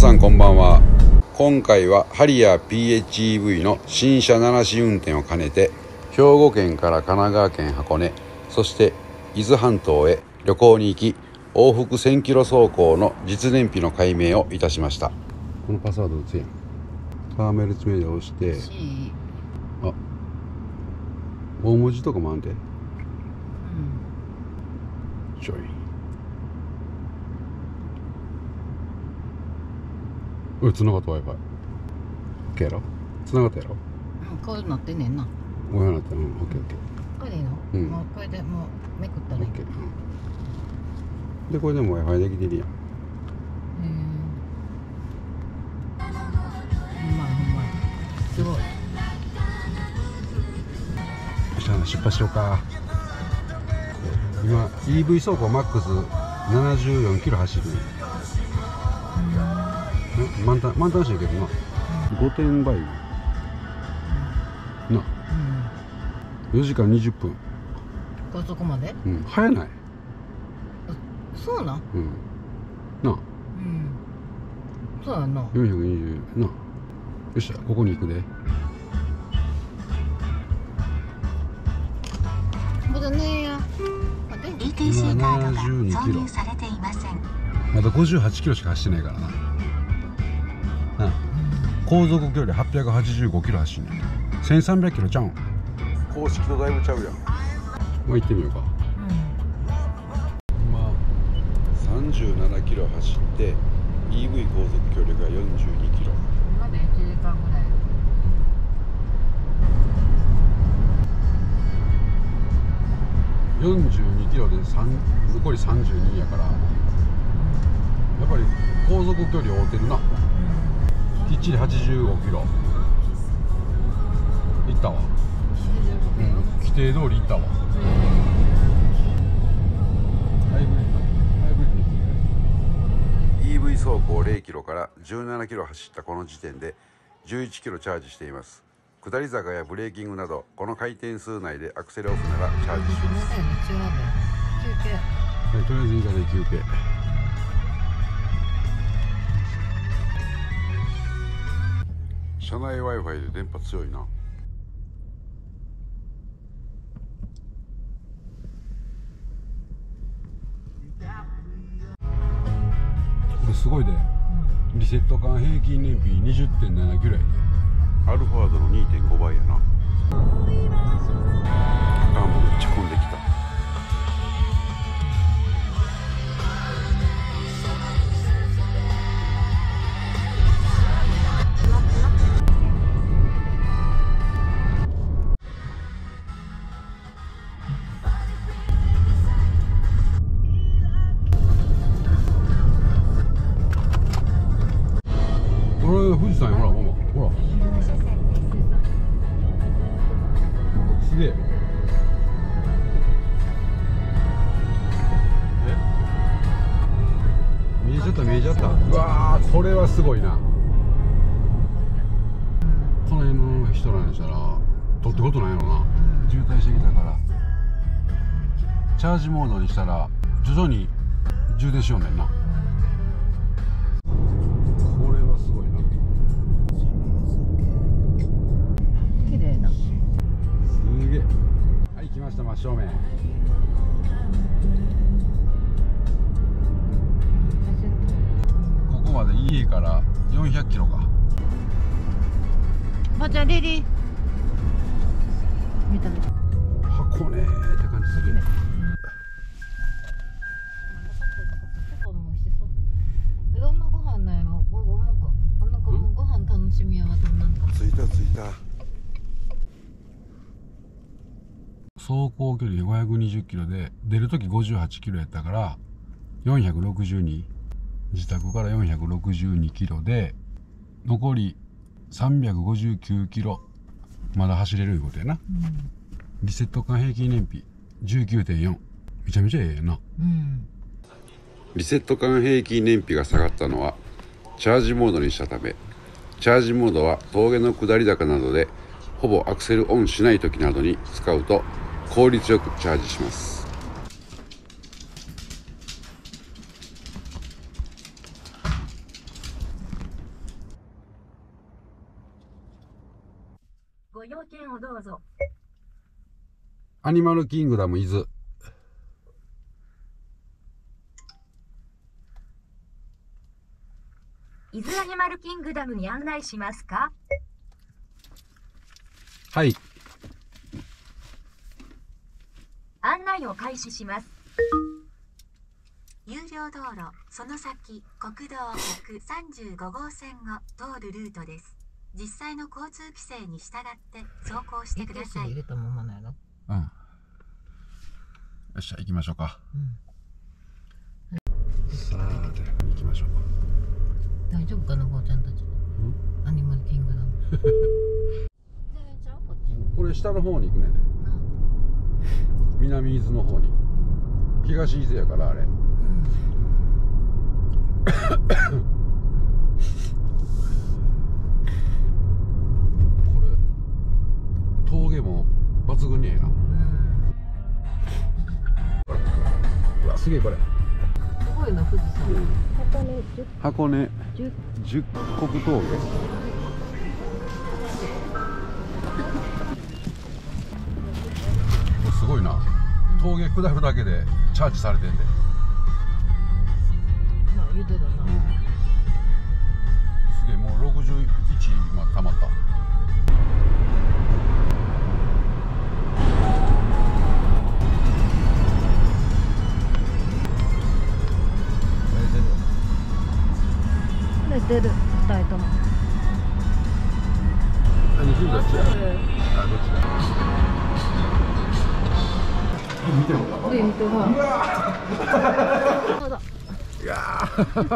さんこんばんは。今回はハリアー PHEV の新車7試運転を兼ねて兵庫県から神奈川県箱根、そして伊豆半島へ旅行に行き、往復1000キロ走行の実燃費の解明をいたしました。このパスワード打つやん。カーメルツメで押して、あ、大文字とかもあんで、ちょい繋がった Wi-Fi。 OK やろ。繋がったやろ。 こうなってんねんな。 こうなった。OK OK。 これでいいの？もうこれでもうめくったね。 OK。でこれでも Wi-Fi できてるやん。 ほんますごい。 じゃあ出発しようか。今 EV 走行マックス74キロ走る。満タンしてるけどな。5点倍な、4時間20分。 高速まで？ 早ない？ そうなん？ な、 そうやな。 420な。よっしゃ、ここに行くで。 まだねえや。 ETC カードが挿入されていません。 まだ58キロしか走ってないからな。航続距離885キロ走んねん。1300キロちゃうん。公式とだいぶちゃうやん。もう行ってみようか。今37キロ走って EV 航続距離が42キロ。 まだ1時間ぐらい。 42キロで残り32やから、やっぱり航続距離合うてるな。きっちり85キロいったわ。規定通りいったわ。EV 走行0キロから17キロ走ったこの時点で11キロチャージしています。下り坂やブレーキングなどこの回転数内でアクセルオフならチャージします。 休憩。 はい、とりあえずいいから休憩。車内 Wi-Fi で電波強いな。これすごいで、リセット間平均燃費 20.7 キロやで。アルファードの 2.5 倍やな。あもうめっちゃ混んできた。富士山や、ほらほらすげえ。見えちゃった見えちゃった。うわー、これはすごいな。この辺の人らにしたらどってことないのな。渋滞してきたからチャージモードにしたら徐々に充電しようねんな。真正面。ここまで家から400キロか。 ばあちゃんリリー見たね。 箱根って感じする。 どんなご飯なんやろ。ご飯楽しみやわ。 着いた。走行距離520キロで出るとき58キロやったから462、自宅から462キロで残り359キロまだ走れるいうことやな。リセット間平均燃費 19.4。 めちゃめちゃええやな。リセット間平均燃費が下がったのはチャージモードにしたため。チャージモードは峠の下り坂などでほぼアクセルオンしない時などに使うと効率よくチャージします。 アニマルキングダム伊豆。 伊豆アニマルキングダムに案内しますか？ はい。 案内を開始します。 有料道路、その先、国道135号線を通るルートです。実際の交通規制に従って走行してください。 入れたままなんやろ。 うん。よっしゃ、行きましょうか。さあ、で、行きましょう。 大丈夫かな、こうちゃんたち。アニマルキングダム。 これ下の方に行くねんね。南伊豆の方に。東伊豆やからあれ。これ峠も抜群にええな。うわ、すげえこれ。 すごいな、富士山。 箱根十国峠。すごいな。峠下るだけでチャージされてんで。 まあ言うてたな。 すげえ、もう61今たまった。 寝てる、二人とも。 西どっちや？あ、どっちだ？見てもか。 見てほら。 いや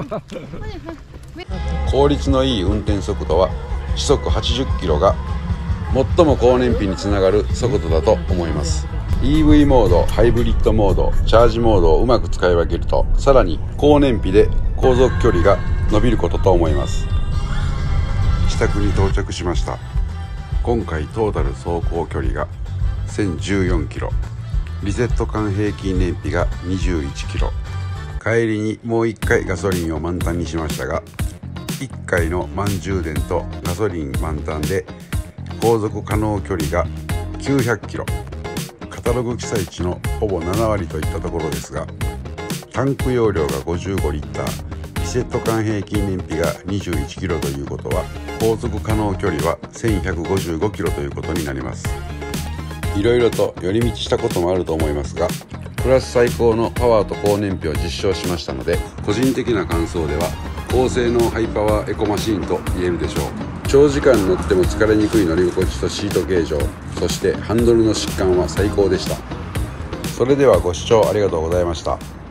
効率のいい運転速度は時速80キロが最も高燃費につながる速度だと思います。 EV モード、ハイブリッドモード、チャージモードをうまく使い分けるとさらに高燃費で航続距離が伸びることと思います。自宅に到着しました。今回トータル走行距離が1014キロ、リセット間平均燃費が21キロ。帰りにもう1回ガソリンを満タンにしましたが、1回の満充電とガソリン満タンで航続可能距離が900キロ、カタログ記載値のほぼ7割といったところですが、タンク容量が55リッター、リセット間平均燃費が21キロということは、航続可能距離は1155キロということになります。いろいろと寄り道したこともあると思いますが、プラス最高のパワーと高燃費を実証しましたので、個人的な感想では高性能ハイパワーエコマシーンと言えるでしょう。長時間乗っても疲れにくい乗り心地とシート形状、そしてハンドルの疾患は最高でした。それではご視聴ありがとうございました。